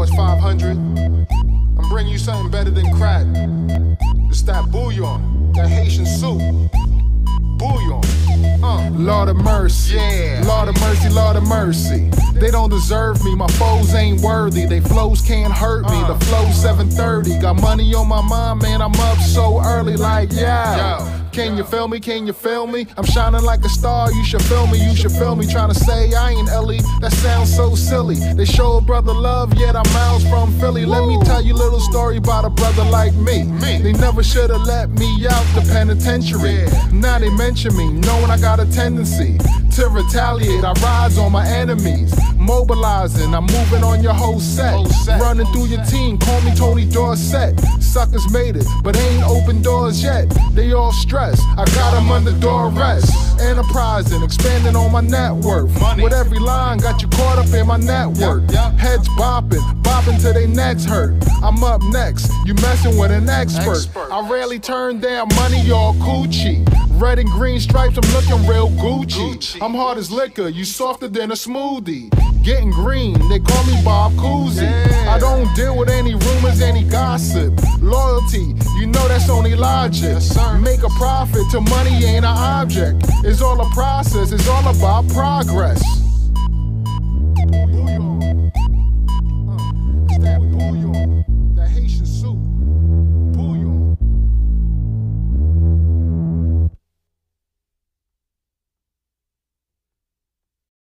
it's 500. I'm bringing you something better than crack. It's that bouillon, that Haitian soup. Bouillon. Lord of mercy, Yeah. Lord of mercy, Lord of mercy. They don't deserve me, my foes ain't worthy. They flows can't hurt me, the flow 7:30. Got money on my mind, man, I'm up so early like yeah. Can you feel me, can you feel me? I'm shining like a star, you should feel me, you should feel me. Trying to say I ain't Ellie, that sounds so silly. They show a brother love, yet I'm miles from Philly. Let me tell you a little story about a brother like me. They never should've let me out the penitentiary. Now they mention me, knowing I got a tendency to retaliate. I rise on my enemies, mobilizing, I'm moving on your whole set. Running through your team, call me Tony Dorsett. Suckers made it, but ain't open doors yet. They all stressed, I got them under door arrest. Enterprising, expanding on my net worth. With every line, got you caught up in my network. Heads bopping till they necks hurt. I'm up next, you messing with an expert. I rarely turn down money, all coochie. Red and green stripes, I'm looking real Gucci. I'm hard as liquor, you softer than a smoothie. Getting green, they call me Bob Cousy. I don't deal with any rumors, any gossip. Loyalty, you know that's only logic. Make a profit till money ain't an object. It's all a process, it's all about progress.